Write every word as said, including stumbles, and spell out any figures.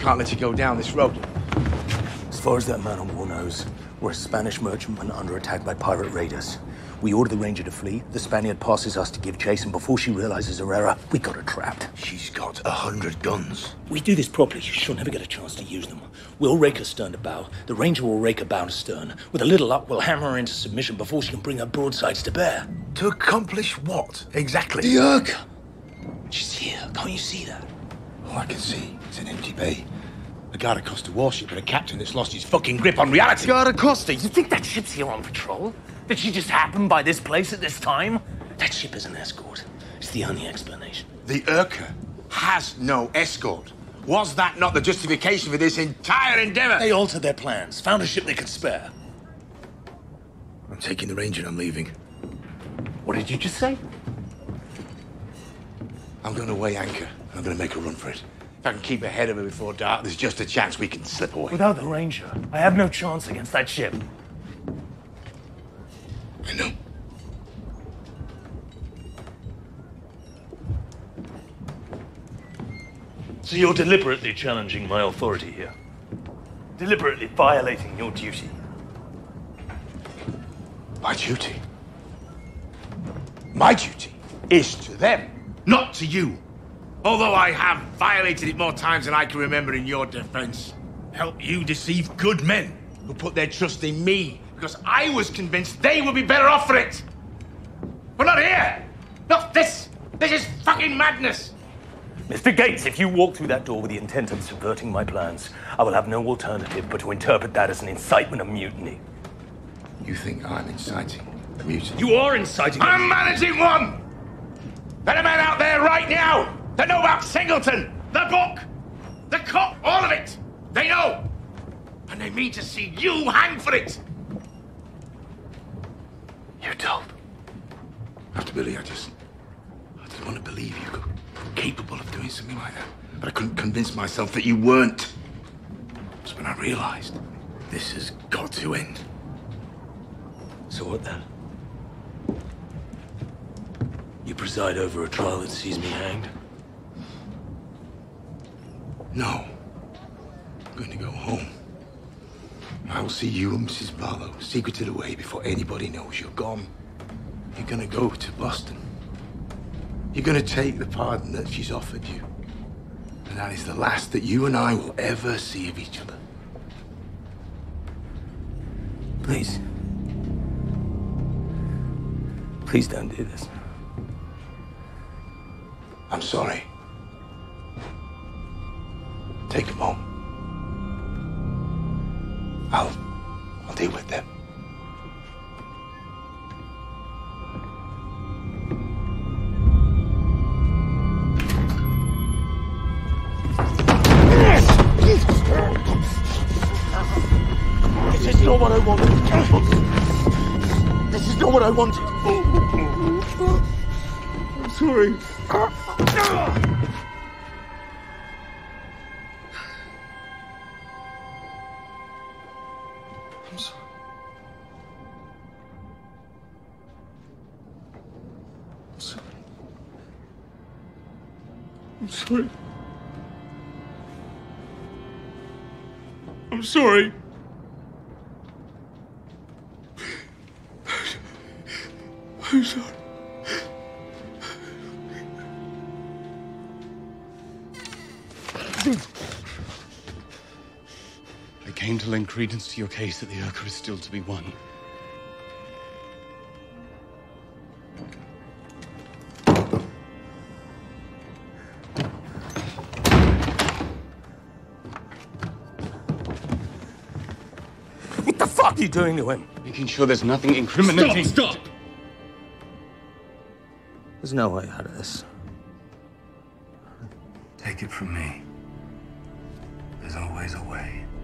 can't let you go down this road. As far as that man on wall knows, we're a Spanish merchantman under attack by pirate raiders. We order the Ranger to flee, the Spaniard passes us to give chase, and before she realizes her error, we got her trapped. She's got a hundred guns. We do this properly, she'll never get a chance to use them. We'll rake her stern to bow, the Ranger will rake her bow to stern. With a little luck, we'll hammer her into submission before she can bring her broadsides to bear. To accomplish what, exactly? The Urca! She's here, can't you see that? All I can see is an empty bay. A Guarda Costa warship and a captain that's lost his fucking grip on reality. Guarda Costa? You think that ship's here on patrol? Did she just happen by this place at this time? That ship is an escort. It's the only explanation. The Urca has no escort. Was that not the justification for this entire endeavor? They altered their plans, found a ship they could spare. I'm taking the Ranger and I'm leaving. What did you just say? I'm going to weigh anchor, and I'm going to make a run for it. If I can keep ahead of her before dark, there's just a chance we can slip away. Without the Ranger, I have no chance against that ship. I know. So you're deliberately challenging my authority here? Deliberately violating your duty? My duty? My duty is to them, not to you. Although I have violated it more times than I can remember in your defense. Help you deceive good men who put their trust in me because I was convinced they would be better off for it. But not here. Not this. This is fucking madness. Mister Gates, if you walk through that door with the intent of subverting my plans, I will have no alternative but to interpret that as an incitement of mutiny. You think I'm inciting a mutiny? You are inciting a I'm managing one! There are men out there right now that know about Singleton, the book, the cop, all of it. They know. And they mean to see you hang for it. You told. After Billy, I just... I didn't want to believe you were capable of doing something like that. But I couldn't convince myself that you weren't. It's when I realized this has got to end. So what then? You preside over a trial that sees me hanged? No. I'm going to go home. I will see you and Missus Barlow secreted away before anybody knows you're gone. You're going to go to Boston. You're going to take the pardon that she's offered you. And that is the last that you and I will ever see of each other. Please. Please don't do this. I'm sorry. Take them home. I'll... I'll deal with them. This is not what I wanted. This is not what I wanted. I'm sorry. I'm sorry. I'm sorry. I'm sorry. I'm sorry. I'm sorry. I came to lend credence to your case that the Urca is still to be won. What the fuck are you doing to him? Making sure there's nothing incriminating. Stop! Stop! There's no way out of this. Take it from me. There's always a way.